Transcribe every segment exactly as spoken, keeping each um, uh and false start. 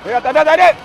Et attendez, attendez.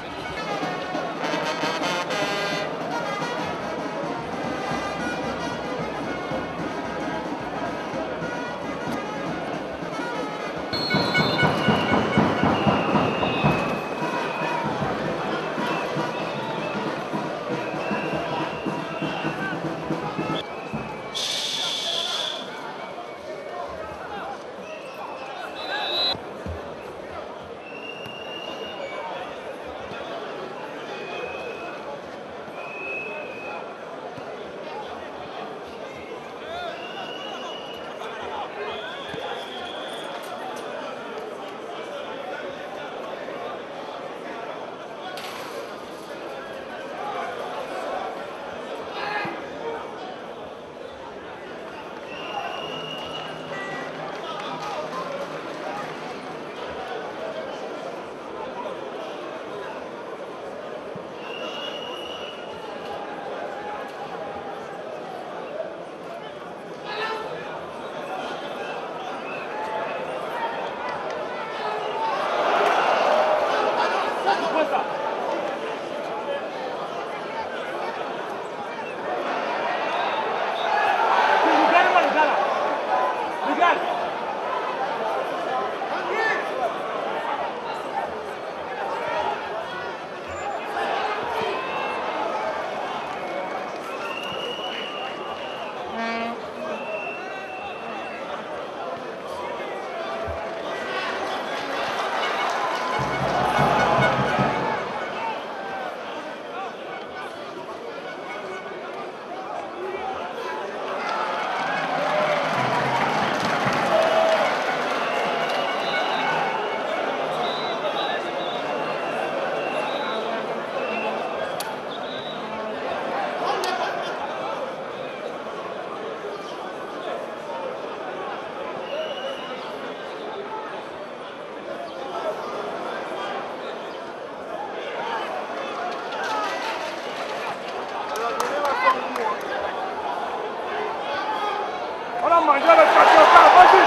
On a mangé le café au carreau, vas-y.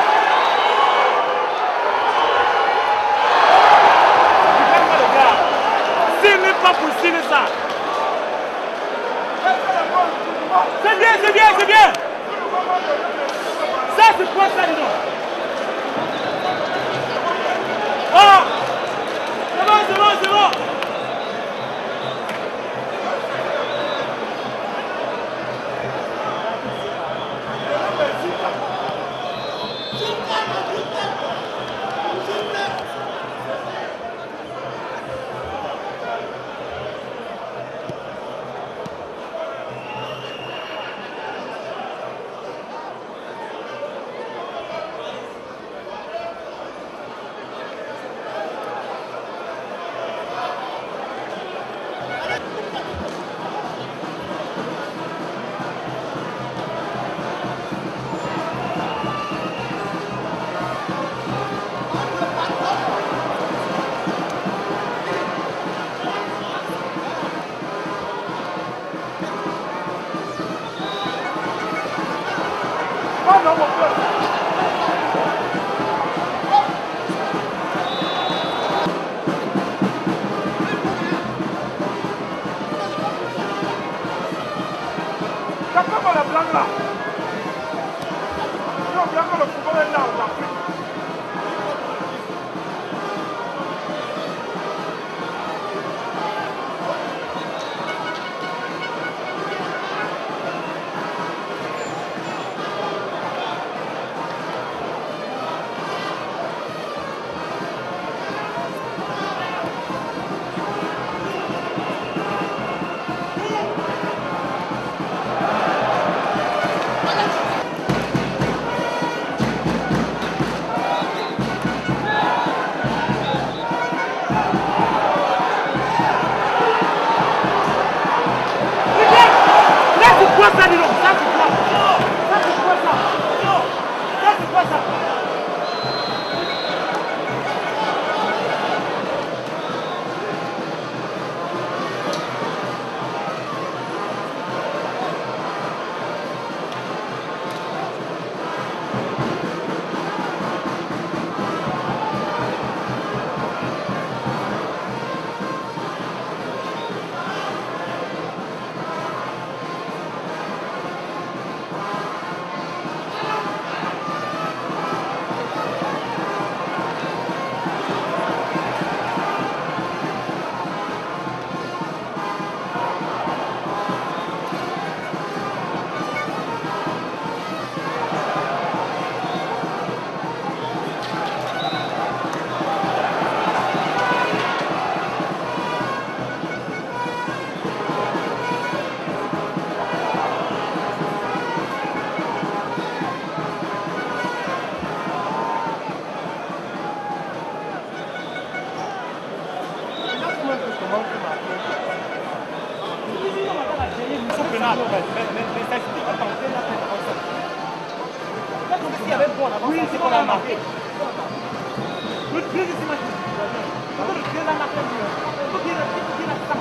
S'il n'est pas possible ça. C'est bien, c'est bien, c'est bien. Ça, c'est quoi ça, dis-donc? Oh! C'est bon, c'est bon, c'est bon. Ils sont pénales, mais, mais, mais ça explique pas quand on fait la peine comme ça. Là, comme s'il y avait bon avant, c'est qu'on a marqué. Le Dieu de ce match, le Dieu l'a marqué mieux. Il faut qu'il a ça.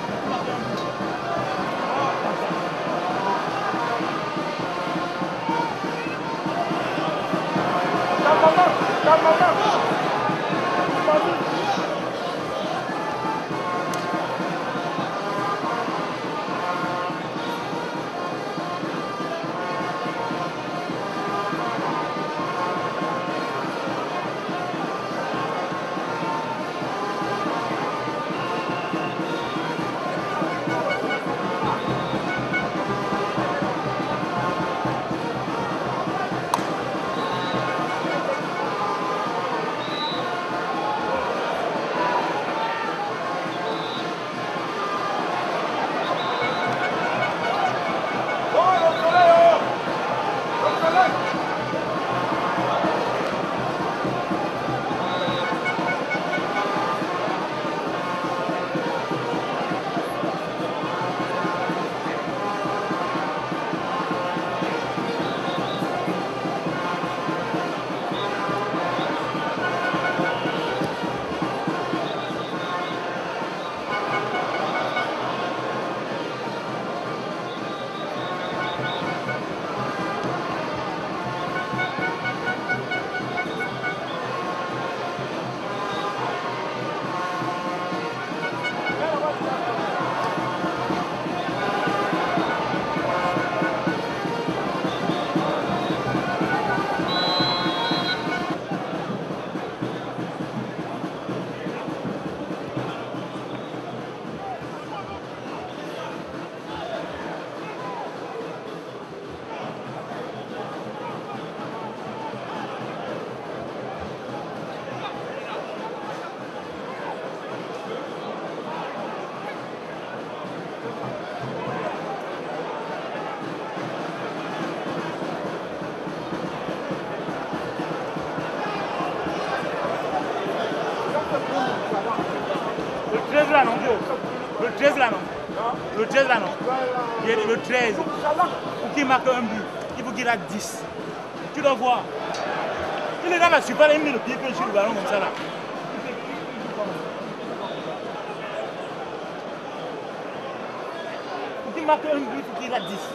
Le treize là non. Le treize là non. Le treize là non. Il y a le treize. Pour qu'il marque un but, il faut qu'il a dix. Tu dois voir. Si les gars là, je suis pas mis le pied sur le ballon comme ça là. Pour qu'il marque un but, il faut qu'il a dix.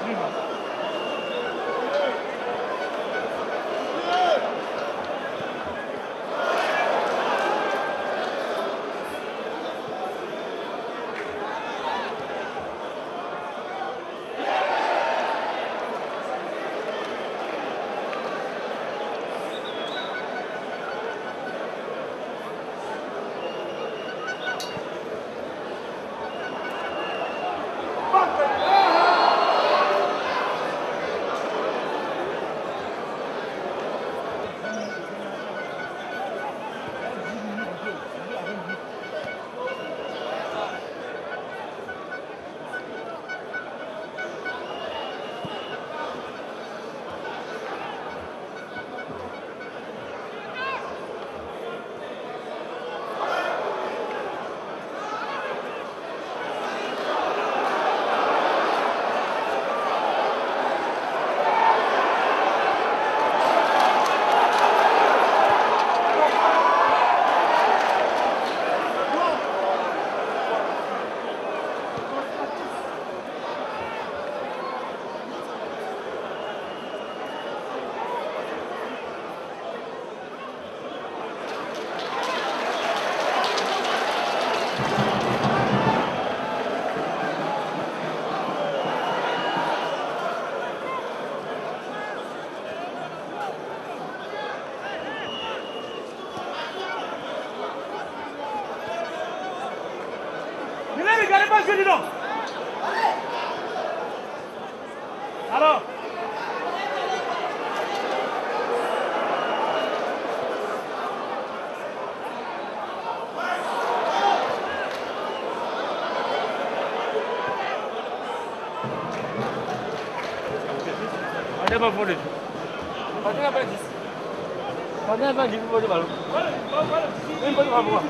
plus, non? Regardez pas ce que dis donc. Alors ada apa boleh? Ada apa lagi? Ada apa lagi boleh baru? Boleh, boleh. Ini boleh apa?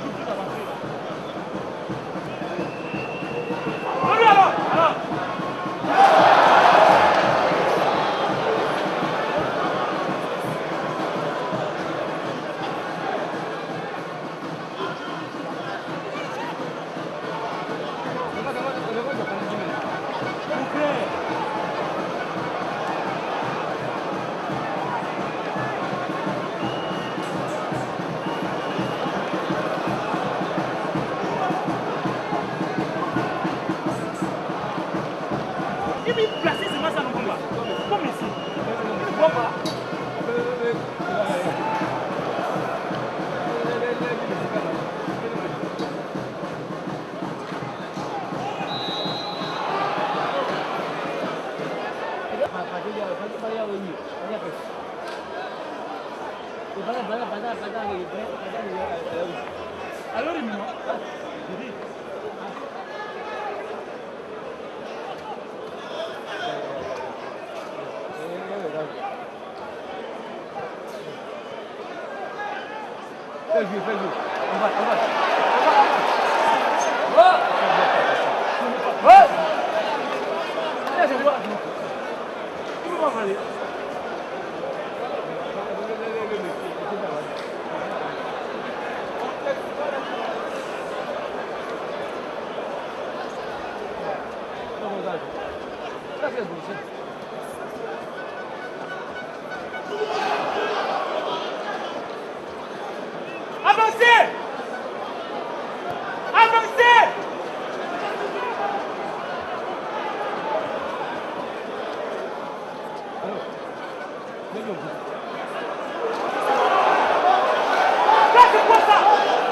Alors, il me Fais-le, fais-le. On va, on va. On va, on va. Ouais. Là, je vois. Où on va aller? Ça, c'est bon, c'est Avancez! Avancez! Ça, c'est quoi ça?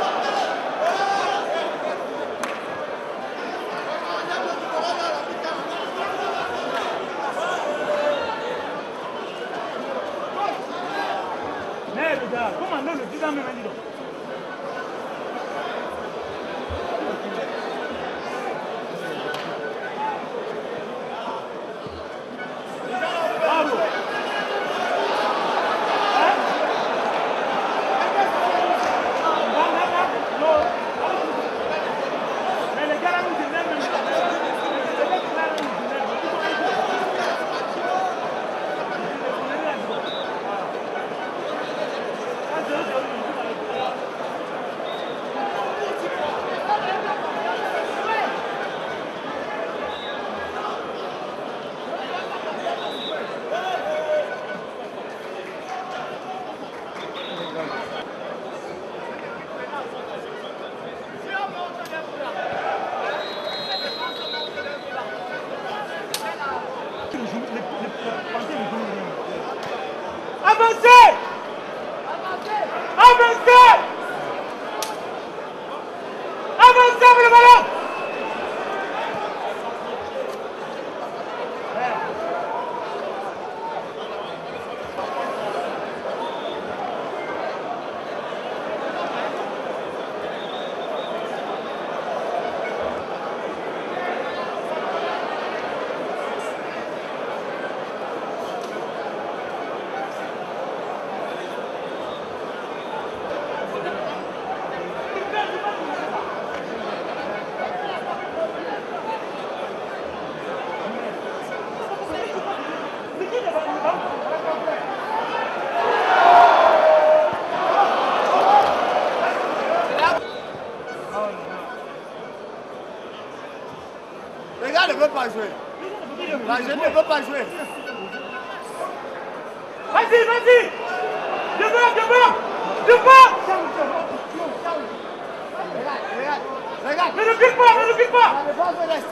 Mais les gars, comment non le dix ans même dit donc? Avancez! Avancez! Avancez avec le ballon! Les gars ne veulent pas jouer. La jeune ne veut pas jouer. Vas-y, vas-y! Devant, devant! Devant! Regarde, regarde. Ne recule pas, ne recule pas! La défense reste.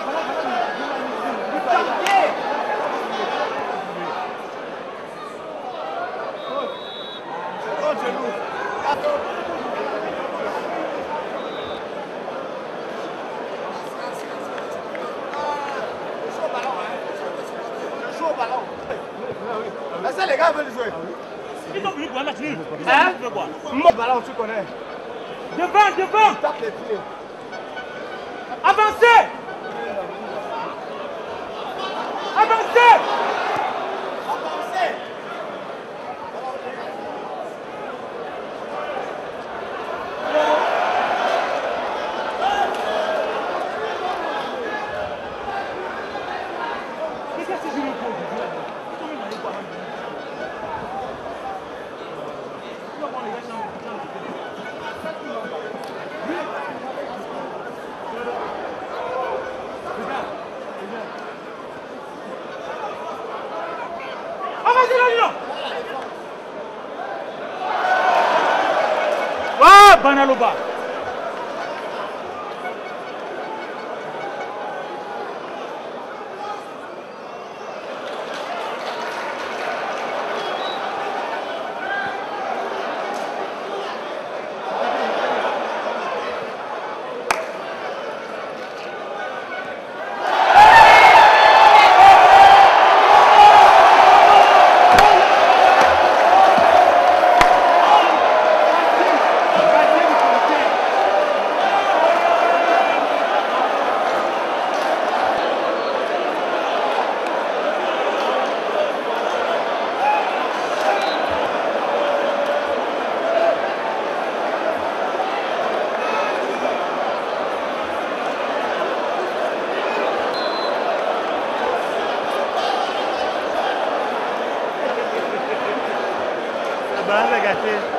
Oh, genou. Laissez les gars veulent jouer. Ils ont voulu quoi, match nul? Hein? Tu veux quoi? Mon ballon, tu connais. Devant, devant! Tape les pieds. Avancez! Avancez! Avancez. Qu'est-ce que c'est que je Ah, Banaloba. Banza gâté.